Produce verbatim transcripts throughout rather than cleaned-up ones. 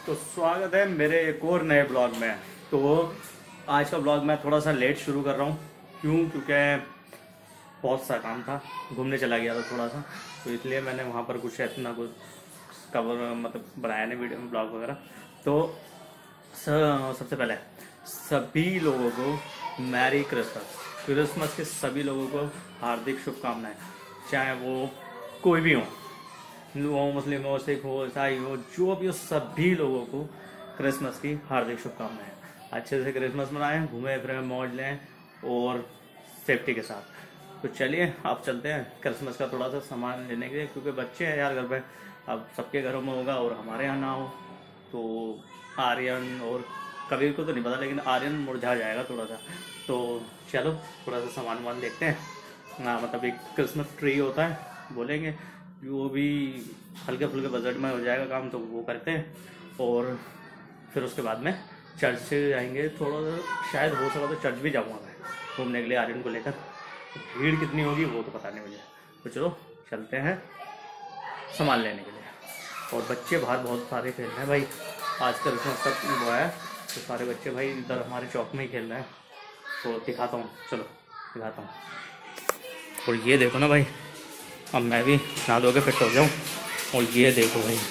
तो स्वागत है मेरे एक और नए ब्लॉग में। तो आज का ब्लॉग मैं थोड़ा सा लेट शुरू कर रहा हूँ। क्यों? क्योंकि बहुत सा काम था, घूमने चला गया था थोड़ा सा, तो इसलिए मैंने वहाँ पर कुछ इतना कुछ कवर मतलब बनाया नहीं वीडियो में ब्लॉग वगैरह। तो सबसे पहले सभी लोगों को मैरी क्रिसमस। क्रिसमस के सभी लोगों को हार्दिक शुभकामनाएं, चाहे वो कोई भी हो, हिंदू हो, मुस्लिम हो, सिख हो, ईसाई हो, जो भी हो, सभी लोगों को क्रिसमस की हार्दिक शुभकामनाएं। अच्छे से क्रिसमस मनाएं, घूमें फिरें, मौज लें और सेफ्टी के साथ। तो चलिए आप चलते हैं क्रिसमस का थोड़ा सा सामान लेने के लिए, क्योंकि बच्चे हैं यार घर पे। अब सबके घरों में होगा और हमारे यहाँ ना हो, तो आर्यन और कबीर को तो नहीं पता, लेकिन आर्यन मुरझा जाएगा थोड़ा सा। तो चलो थोड़ा सा सामान वामान देखते हैं। हाँ, मतलब एक क्रिसमस ट्री होता है, बोलेंगे वो भी हल्के फुल्के बजट में हो जाएगा काम, तो वो करते हैं। और फिर उसके बाद में चर्च से जाएंगे, थोड़ा सा शायद हो सका तो चर्च भी जाऊँगा मैं घूमने के लिए आर्यन को लेकर। भीड़ कितनी होगी वो तो पता नहीं मुझे, तो चलो चलते हैं सामान लेने के लिए। और बच्चे बाहर बहुत सारे खेल रहे हैं भाई, आज क्रिसमस तक वो है, तो सारे बच्चे भाई इधर हमारे चौक में ही खेल रहे हैं। तो दिखाता हूँ, चलो दिखाता हूँ। और ये देखो ना भाई, अब मैं भी नहा धो के फिट हो जाऊँ। और ये देखो भाई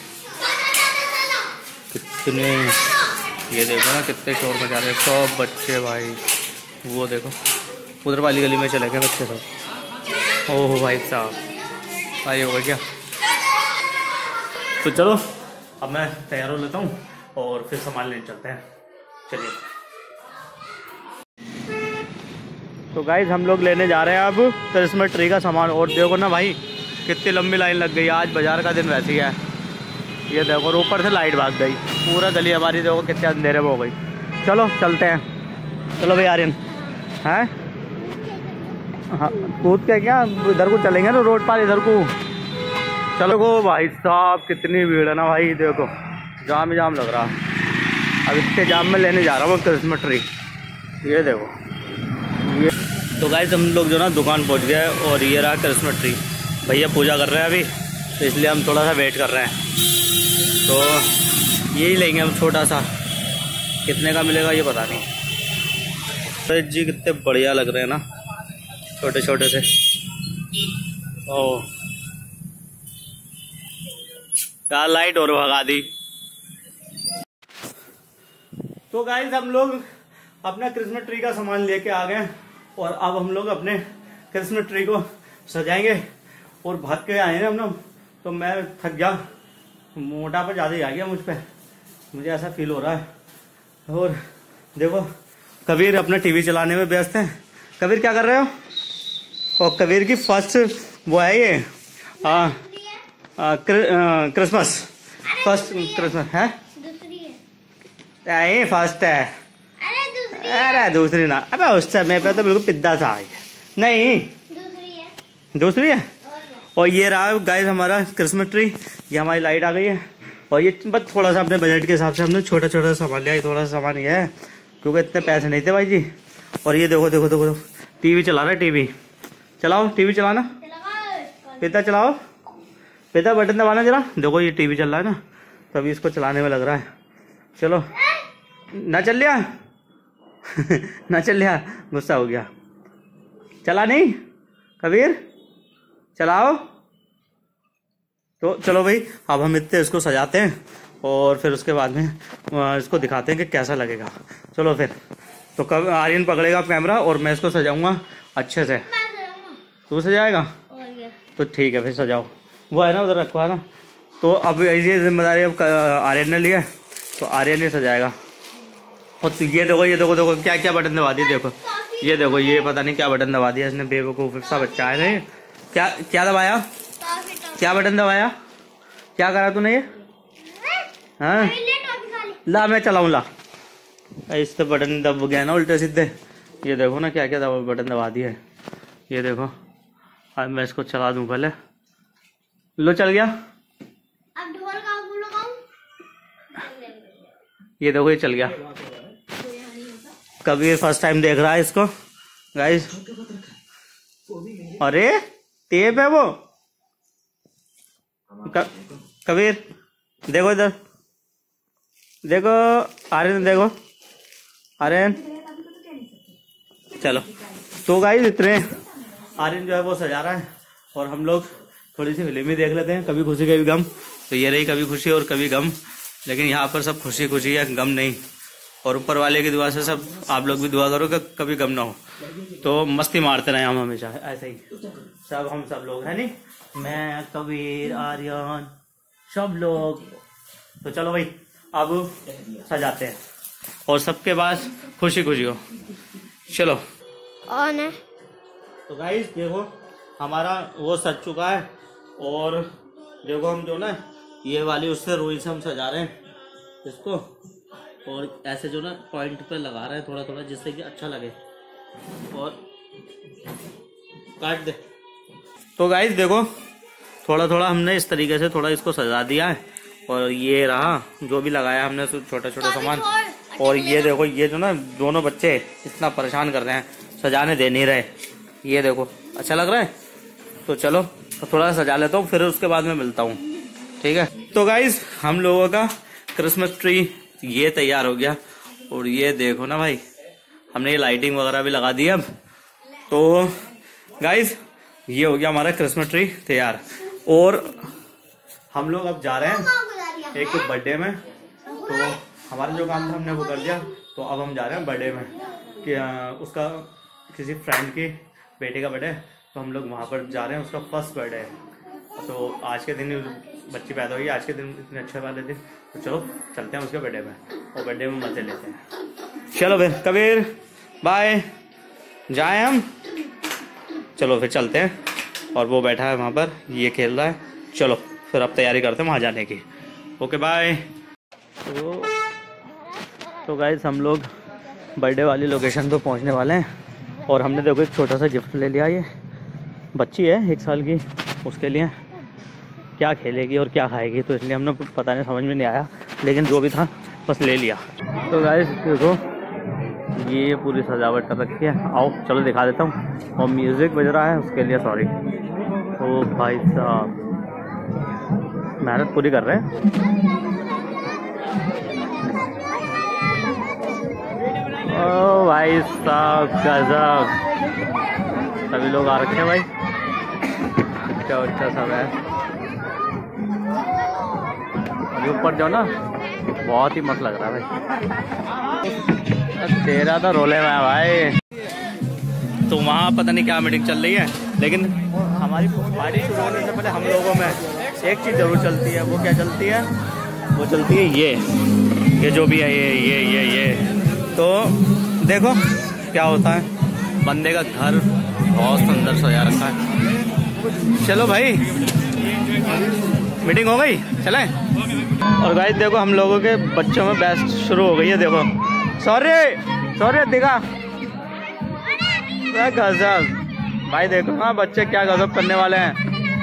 कितने, ये देखो ना कितने शोर मचा रहे हैं सब बच्चे भाई। वो देखो उधर वाली गली में चले गए बच्चे सब। ओह भाई साहब, आइए होगा क्या। तो चलो अब मैं तैयार हो लेता हूँ और फिर सामान लेने चलते हैं। चलिए। तो गाइज हम लोग लेने जा रहे हैं अब क्रिसमस ट्री का सामान। और देखो ना भाई कितनी लंबी लाइन लग गई। आज बाजार का दिन वैसे ही है। ये देखो, और ऊपर से लाइट भाग गई, पूरा गली हमारी देखो कितने अंधेरे में हो गई। चलो चलते हैं। चलो भाई आर्यन, हैं हाँ कूद के क्या इधर को चलेंगे ना, रोड पार इधर को। चलो गो भाई साहब, कितनी भीड़ है ना भाई, देखो जाम ही जाम लग रहा। अब इसके जाम में लेने जा रहा हूँ क्रिसमस ट्री। ये देखो ये। तो गाइस हम लोग जो ना दुकान पहुँच गए और ये रहा क्रिसमस ट्री। भैया पूजा कर रहे हैं अभी, तो इसलिए हम थोड़ा सा वेट कर रहे हैं। तो यही लेंगे हम छोटा सा, कितने का मिलेगा ये पता नहीं। तो जी कितने बढ़िया लग रहे हैं ना, छोटे छोटे से। ओह यार लाइट और भगा दी। तो गाइस हम लोग अपना क्रिसमस ट्री का सामान लेके आ गए और अब हम लोग अपने क्रिसमस ट्री को सजाएंगे। और भाग के आए ना हम लोग, तो मैं थक गया, मोटापा ज़्यादा ही आ गया मुझ पे, मुझे ऐसा फील हो रहा है। और देखो कबीर अपना टीवी चलाने में व्यस्त है। कबीर क्या कर रहे हो? और कबीर की फर्स्ट वो है ये क्रिसमस, फर्स्ट क्रिसमस है, ये फर्स्ट है। अरे दूसरी ना, अबे उस समय पे तो बिल्कुल पिद्दा सा है। नहीं दूसरी है। और ये रहा गाइस हमारा क्रिसमस ट्री। ये हमारी लाइट आ गई है। और ये बस थोड़ा सा अपने बजट के हिसाब से हमने छोटा छोटा सामान लिया। थोड़ा सा सामान ये है क्योंकि इतने पैसे नहीं थे भाई जी। और ये देखो देखो देखो टीवी चला रहा है। टीवी चलाओ, टीवी चलाना, पिता चलाओ, पिता बटन दबाना जरा। देखो ये टीवी चल रहा है ना, तभी इसको चलाने में लग रहा है। चलो ना चल लिया ना चल लिया, गुस्सा हो गया। चला नहीं कबीर, चलाओ। तो चलो भाई अब हम इतने इसको सजाते हैं और फिर उसके बाद में इसको दिखाते हैं कि कैसा लगेगा। चलो फिर। तो कब आर्यन पकड़ेगा कैमरा और मैं इसको सजाऊंगा अच्छे से। तू सजाएगा? तो ठीक है फिर सजाओ। वो है ना उधर रखवा ना। तो अब ये जिम्मेदारी अब आर्यन ने लिया, तो आर्यन ही सजाएगा। और ये देखो ये देखो देखो क्या क्या बटन दबा दिए। देखो ये देखो, ये पता नहीं क्या बटन दबा दिया इसने, बेवकूफ सा बच्चा है। नहीं क्या क्या दबाया, क्या बटन दबाया, क्या करा तूने ये? हाँ ला मैं चलाऊं, ला। इससे बटन दब गया ना उल्टे सीधे। ये देखो ना क्या क्या दबा बटन दबा दिया है। ये देखो अब मैं इसको चला दूं पहले। लो चल गया। अब ढोल लगाऊं? ये देखो ये चल गया। कभी फर्स्ट टाइम देख रहा है इसको गाइस। अरे टेप है वो। कबीर देखो इधर, देखो आर्यन, देखो आर्यन, चलो। तो गाइस इतने आर्यन जो है वो सजा रहा है और हम लोग थोड़ी सी फिल्म ही देख लेते हैं, कभी खुशी कभी गम। तो ये रही कभी खुशी और कभी गम, लेकिन यहाँ पर सब खुशी खुशी है, गम नहीं। और ऊपर वाले की दुआ से सब आप लोग भी दुआ करो कि कभी गम ना हो। तो मस्ती मारते रहे हम हमेशा, ऐसे ही सब हम सब लोग है नहीं, मैं कबीर आर्यन सब लोग। तो चलो भाई अब सजाते हैं और सबके पास खुशी खुशी हो। चलो ऑन है। तो गाइस देखो हमारा वो सज चुका है और देखो हम जो ना ये वाली उससे रुई से हम सजा रहे हैं इसको, और ऐसे जो ना पॉइंट पे लगा रहे हैं थोड़ा थोड़ा, जिससे कि अच्छा लगे। और काट दे। तो गाइस देखो थोड़ा थोड़ा हमने इस तरीके से थोड़ा इसको सजा दिया है और ये रहा जो भी लगाया हमने छोटा छोटा सामान। और ये देखो ये जो ना दोनों बच्चे इतना परेशान कर रहे हैं, सजाने दे नहीं रहे। ये देखो अच्छा लग रहा है, तो चलो तो थोड़ा सजा लेता हूँ, फिर उसके बाद में मिलता हूँ, ठीक है। तो गाइस हम लोगों का क्रिसमस ट्री ये तैयार हो गया और ये देखो ना भाई हमने ये लाइटिंग वगैरह भी लगा दी अब। तो गाइस ये हो गया हमारा क्रिसमस ट्री तैयार और हम लोग अब जा रहे हैं एक बर्थडे में। तो हमारा जो काम था हमने वो कर दिया, तो अब हम जा रहे हैं बर्थडे में कि उसका किसी फ्रेंड की बेटे का बर्थडे, तो हम लोग वहाँ पर जा रहे हैं, उसका फर्स्ट बर्थडे है। तो आज के दिन बच्ची पैदा हुई, आज के दिन इतने अच्छे वाले दिन, तो चलो चलते हैं उसके बर्थडे में और बर्थडे में मजे लेते हैं। चलो फिर कबीर बाय, जाए हम, चलो फिर चलते हैं। और वो बैठा है वहाँ पर, ये खेल रहा है, चलो फिर अब तैयारी करते हैं वहाँ जाने की। Okay bye. तो, तो गाइस हम लोग बर्थडे वाली लोकेशन पे पहुँचने वाले हैं और हमने देखो एक छोटा सा गिफ्ट ले लिया। ये बच्ची है एक साल की, उसके लिए क्या खेलेगी और क्या खाएगी, तो इसलिए हमने पता नहीं समझ में नहीं आया, लेकिन जो भी था बस ले लिया। तो गाइस देखो ये पूरी सजावट कर रखी है, आओ चलो दिखा देता हूँ। और म्यूज़िक बज रहा है उसके लिए सॉरी। ओ भाई साहब मेहनत पूरी कर रहे हैं। ओ भाई साहब गजब, सभी लोग आ रखे हैं भाई, अच्छा अच्छा सब है। अभी ऊपर जाओ ना, बहुत ही मस्त लग रहा है भाई। तेरा तो रोले में भाई। तो वहाँ पता नहीं क्या मीटिंग चल रही है, लेकिन हमारी पार्टी शुरू होने से पहले हम लोगों में एक चीज़ जरूर चलती है। वो क्या चलती है? वो चलती है ये ये जो भी है ये ये ये ये तो देखो क्या होता है, बंदे का घर बहुत सुंदर सजा रखा है। चलो भाई मीटिंग हो गई, चलें। और गाइस देखो हम लोगों के बच्चों में बेस्ट शुरू हो गई है, देखो सॉरी सॉरी दिखा गजब भाई, देखो हाँ बच्चे क्या गजब करने वाले हैं।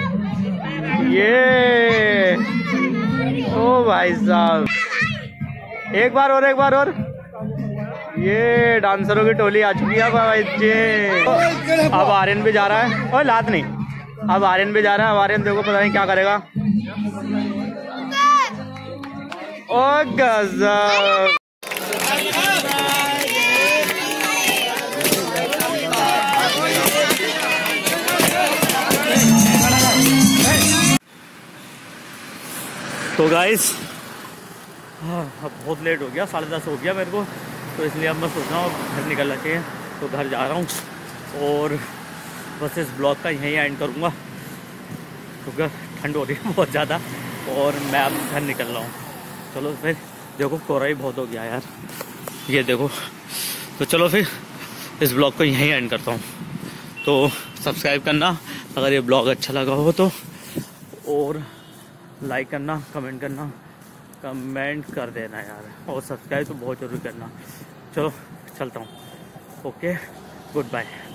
ये ओ भाई साहब, एक बार और एक बार और, ये डांसरों की टोली आ चुकी है भाई जी। अब आर्यन भी जा रहा है, और लात नहीं, अब आर्यन भी जा रहा है। अब आर्यन देखो पता नहीं क्या करेगा। ओ गजब, तो गाइस अब बहुत लेट हो गया, साढ़े दस हो गया मेरे को, तो इसलिए अब मैं सोच रहा हूँ घर निकलना चाहिए। तो घर जा रहा हूँ और बस इस ब्लॉग का यहीं एंड करूँगा क्योंकि ठंड हो रही है बहुत ज़्यादा और मैं अब घर निकल रहा हूँ। चलो फिर, देखो कोहरा ही बहुत हो गया यार, ये देखो। तो चलो फिर इस ब्लॉग को यहीं एंड करता हूँ। तो सब्सक्राइब करना अगर ये ब्लॉग अच्छा लगा हो तो, और लाइक करना, कमेंट करना, कमेंट कर देना यार, और सब्सक्राइब तो बहुत ज़रूरी करना। चलो चलता हूँ, ओके गुड बाय।